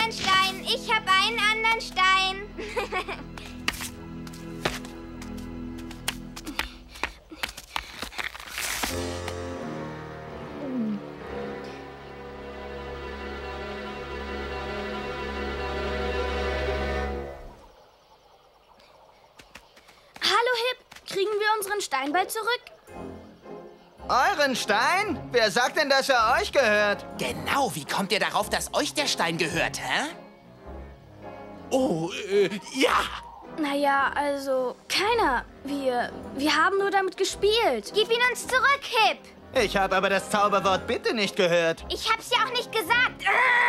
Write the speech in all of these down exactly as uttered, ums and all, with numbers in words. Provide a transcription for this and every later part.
anderen Stein. Ich habe einen anderen Stein. Hallo, Hip. Kriegen wir unseren Steinball zurück? Euren Stein? Wer sagt denn, dass er euch gehört? Genau, wie kommt ihr darauf, dass euch der Stein gehört, hä? Oh, äh, ja! Naja, also, keiner. Wir, wir haben nur damit gespielt. Gib ihn uns zurück, Hip. Ich habe aber das Zauberwort bitte nicht gehört. Ich hab's ja auch nicht gesagt.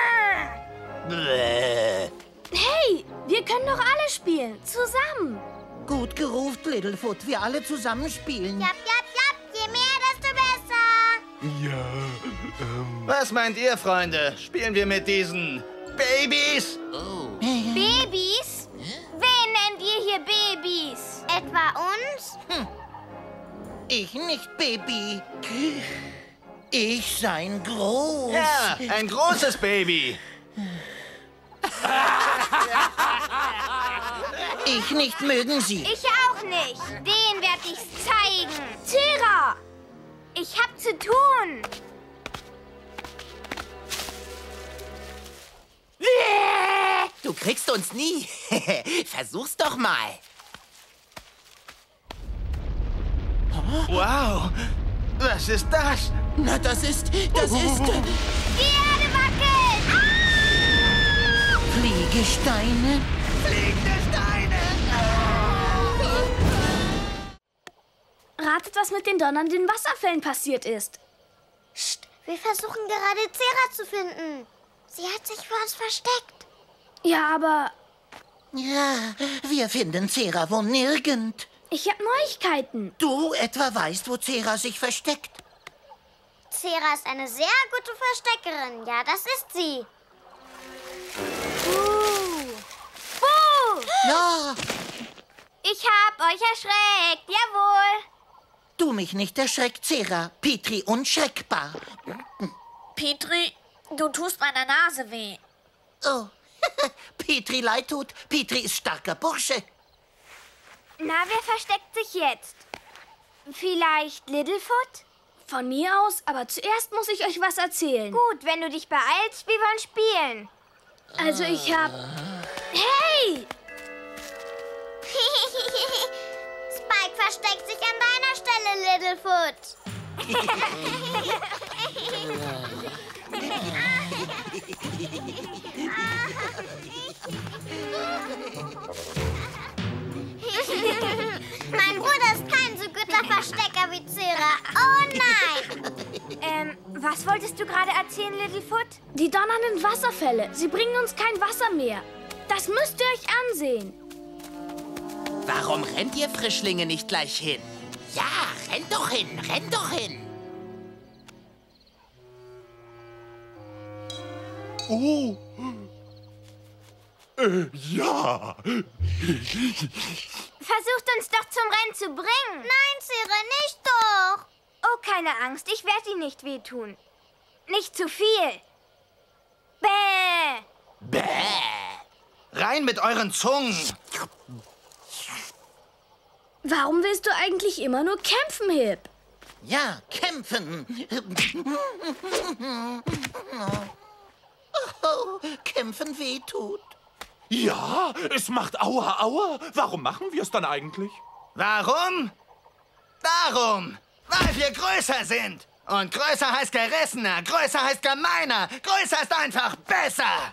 Bäh. Hey, wir können doch alle spielen. Zusammen. Gut gerufen, Littlefoot. Wir alle zusammen spielen. Jap, jap, jap. Je mehr, desto besser. Ja, ähm... Was meint ihr, Freunde? Spielen wir mit diesen Babys? Babys? Wen nennt ihr hier Babys? Etwa uns? Ich nicht, Baby. Ich sein groß. Ja, ein großes Baby. Ich nicht mögen Sie. Ich auch nicht. Den werd ich's zeigen. Zera! Ich hab zu tun. Du kriegst uns nie. Versuch's doch mal. Wow, was ist das? Na, das ist... das ist... Die Erde wackelt. Ah! Fliegesteine. Fliegende Steine! Ratet, was mit den donnernden Wasserfällen passiert ist. Psst, wir versuchen gerade Zera zu finden. Sie hat sich vor uns versteckt. Ja, aber Ja, wir finden Zera wo nirgend. ich habe Neuigkeiten. Du etwa weißt, wo Zera sich versteckt? Zera ist eine sehr gute Versteckerin. Ja, das ist sie. Uh. Uh. Ja, Ich hab euch erschreckt. Jawohl. du mich nicht erschreckt, Zera. Petri unschreckbar. Petri, du tust meiner Nase weh. Oh, Petri leid tut. Petri ist starker Bursche. Na, wer versteckt sich jetzt? Vielleicht Littlefoot? Von mir aus, aber zuerst muss ich euch was erzählen. Gut, wenn du dich beeilst, wir wollen spielen. Also ich hab... Hey! Spike versteckt sich an deiner Stelle, Littlefoot. Mein Bruder ist kein so guter Verstecker wie Zera. Oh nein! ähm, was wolltest du gerade erzählen, Littlefoot? Die donnernden Wasserfälle, sie bringen uns kein Wasser mehr. Das müsst ihr euch ansehen. Warum rennt ihr Frischlinge nicht gleich hin? Ja, rennt doch hin, rennt doch hin. Oh! Äh, ja! Versucht uns doch zum Rennen zu bringen. Nein, Zera, nicht doch. Oh, keine Angst, ich werde ihm nicht wehtun. Nicht zu viel. Bäh. Bäh. Rein mit euren Zungen! Warum willst du eigentlich immer nur kämpfen, Hip? Ja, kämpfen. Oh, kämpfen wehtut. Ja, es macht Aua, Aua. Warum machen wir es dann eigentlich? Warum? Darum, weil wir größer sind. Und größer heißt gerissener, größer heißt gemeiner, größer ist einfach besser.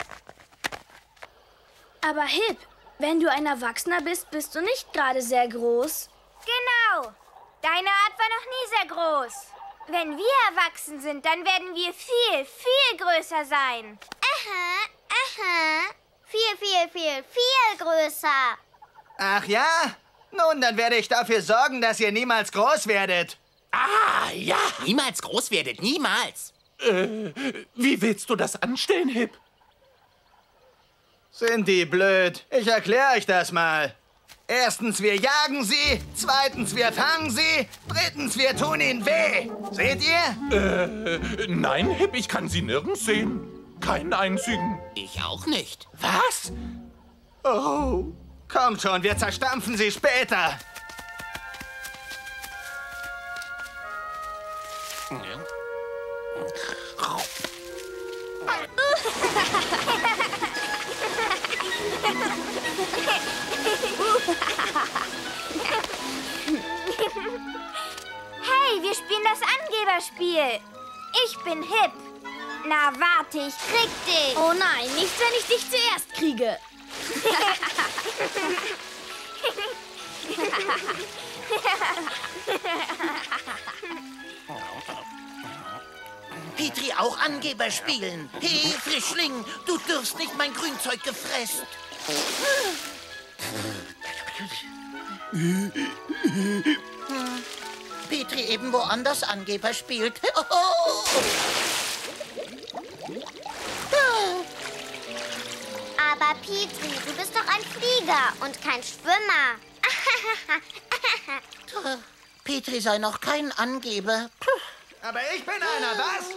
Aber Hip, wenn du ein Erwachsener bist, bist du nicht gerade sehr groß. Genau. Deine Art war noch nie sehr groß. Wenn wir erwachsen sind, dann werden wir viel, viel größer sein. Aha, aha. Viel, viel, viel, viel größer. Ach ja? Nun, dann werde ich dafür sorgen, dass ihr niemals groß werdet. Ah, ja. Niemals groß werdet, niemals. Äh, wie willst du das anstellen, Hip? Sind die blöd? Ich erkläre euch das mal. Erstens, wir jagen sie. Zweitens, wir fangen sie. Drittens, wir tun ihnen weh. Seht ihr? Äh, nein, Hip, ich kann sie nirgends sehen. Keinen einzigen. Ich auch nicht. Was? Oh, kommt schon, wir zerstampfen sie später. Hey, wir spielen das Angeberspiel. Ich bin hip. Na, warte, ich krieg dich. Oh nein, nicht, wenn ich dich zuerst kriege. Petri, auch Angeber spielen. Hey, Frischling, du dürfst nicht mein Grünzeug gefressen. Hm. Petri eben woanders Angeber spielt. Oh. Aber Petri, du bist doch ein Flieger und kein Schwimmer. Petri sei noch kein Angeber. Aber ich bin einer, was?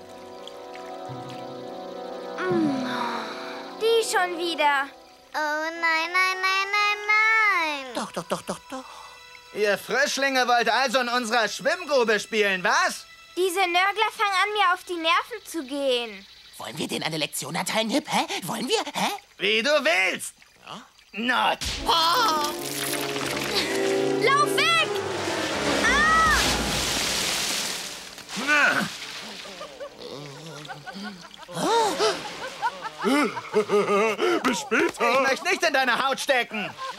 Die schon wieder. Oh nein, nein, nein, nein, nein. Doch, doch, doch, doch, doch. Ihr Frischlinge wollt also in unserer Schwimmgrube spielen, was? Diese Nörgler fangen an, mir auf die Nerven zu gehen. Wollen wir denen eine Lektion erteilen, Hip? Hä? Wollen wir? Hä? Wie du willst. Ja? Not. Oh. Lauf weg! Ah! Bis später. Ich möchte nicht in deine Haut stecken.